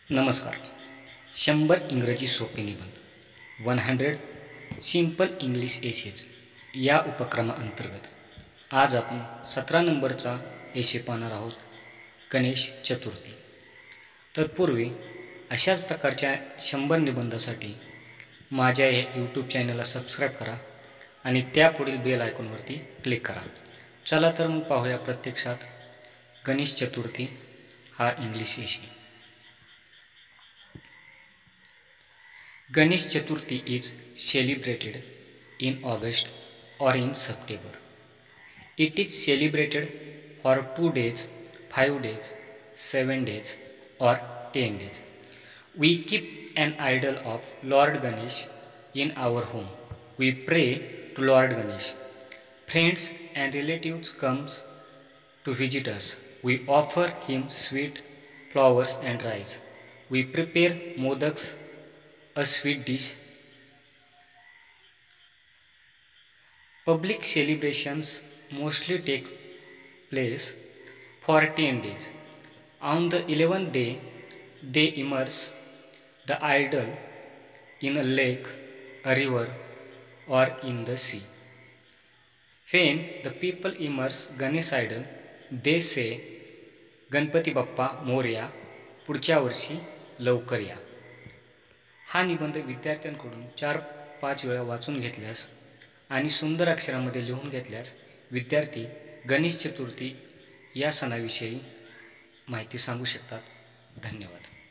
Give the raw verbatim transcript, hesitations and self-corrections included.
नमस्कार. शंभर इंग्रजी सोपे निबंध one hundred simple English essays या उपक्रमाअंतर्गत आज आपण सतरा नंबरचा एसे पाहणार आहोत, गणेश चतुर्थी. तत्पूर्वी अशाच प्रकारच्या शंभर निबंधासाठी माझ्या या यूट्यूब चॅनलला सबस्क्राईब करा आणि त्यापुढील बेल आयकॉनवरती क्लिक करा. चला तर मग पाहूया प्रत्यक्षात गणेश चतुर्थी हा English essay. Ganesh Chaturthi is celebrated in August or in September. It is celebrated for two days, five days, seven days, or ten days. We keep an idol of Lord Ganesh in our home. We pray to Lord Ganesh. Friends and relatives comes to visit us. We offer him sweet flowers and rice. We prepare modaks, a sweet dish. Public celebrations mostly take place for ten days. On the eleventh day, they immerse the idol in a lake, a river, or in the sea. When the people immerse Ganesh idol, they say, Ganpati बाप्पा मोरया, पुढच्या वर्षी लवकर या. हा निबंध विद्यार्थ्यांकडून चार पाच वेळा वाचून घेतल्यास आणि सुंदर अक्षरामध्ये लिहून घेतल्यास विद्यार्थी गणेश चतुर्थी या सणाविषयी माहिती सांगू शकतात. धन्यवाद.